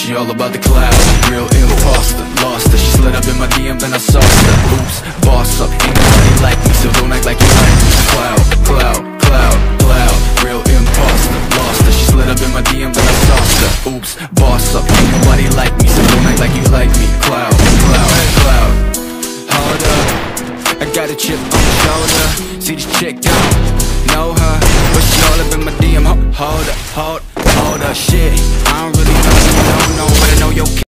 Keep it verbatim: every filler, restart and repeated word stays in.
she all about the cloud. Real imposter, lost her. She slid up in my D M, then I sauced her. Oops, boss up, ain't nobody like me, so don't act like you like me. Cloud, cloud, cloud, cloud. Real imposter, lost her. She slid up in my D M, then I sauced her. Oops, boss up, ain't nobody like me, so don't act like you like me. Cloud, cloud, cloud. Hold up, I got a chip on my shoulder. See this chick, I don't know her, but she all up in my D M. Hold up, hold, hold up, shit. I don't really know, you don't know, but I know your